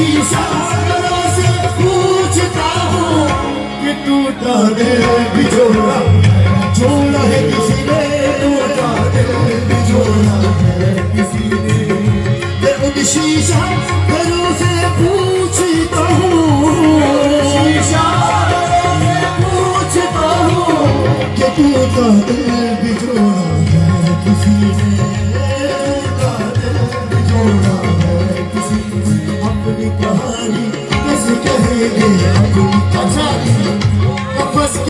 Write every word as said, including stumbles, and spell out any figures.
इशारों से पूछता हूँ कि टूटा दिल भी जोड़ा